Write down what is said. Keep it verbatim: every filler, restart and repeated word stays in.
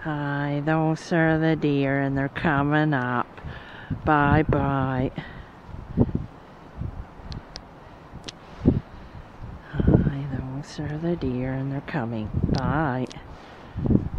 Hi, those are the deer and they're coming up. Bye bye. Hi, those are the deer and they're coming. Bye.